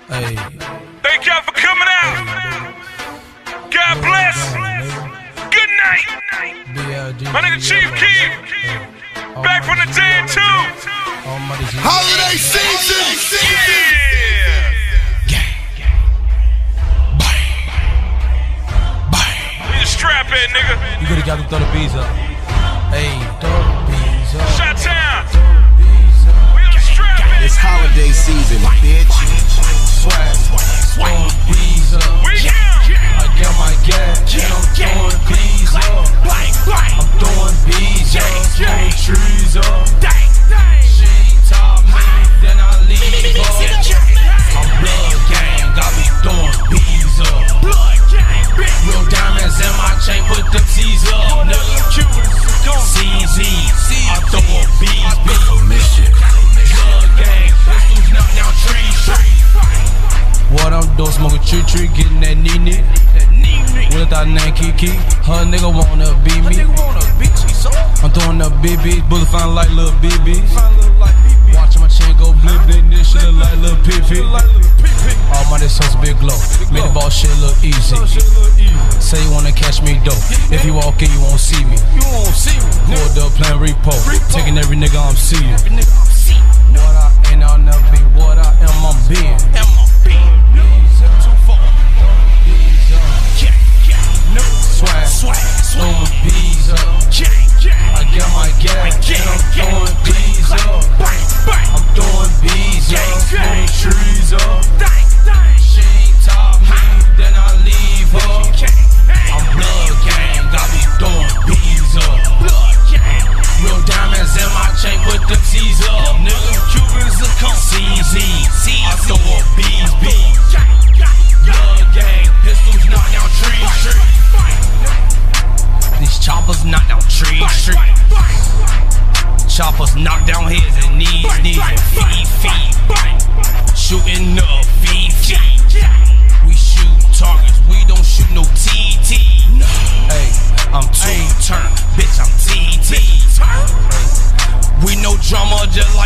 Hey. Thank y'all for coming out. God bless. Good night. My nigga Chief Keef. Back from the dead too. Holiday season. We just strap it, nigga. You could've got to throw the bees up. Hey, throw the bees up. Shot town. We just strap it. It's holiday season, bitch. Swag, throwing bees up. We here. I got my gas, and I'm throwing bees up. I'm throwing bees up, throwing trees up. She ain't top me, then I leave her. I'm blood gang, got me throwing bees up. Real diamonds in my chain, put them C's up. CZ, I throw bees, blood gang, pistols knock down trees. What I'm doing, smoking tree, getting that knee. With that name Kiki, her nigga wanna beat me. I'm throwing up BB, bullet fine like little BB. Watching my chain go blip, this shit look like little pee. All my this house big glow, made the ball shit look easy. Say you wanna catch me dope, if you walk in you won't see me. Pulled up playing repo, taking every nigga I'm seeing. What I ain't, I'll never be. What I am, I'm being. Swag, throwing bees up. I got my gas, and I'm throwing bees up. I'm throwing bees up, throwing trees up. She ain't top me, then I leave her. I'm blood gang, got me throwing bees up. Real diamonds in my chain, put them C's up. Nigga, Cubans are come. CZ, I throw up bees. Blood gang, pistols knock down trees. These choppers knock down trees. Choppers knock down heads and knees and feet. Shooting up feet. We shoot targets, we don't shoot no TT. Hey, I'm two-turn, bitch, I'm TT. We no drama, just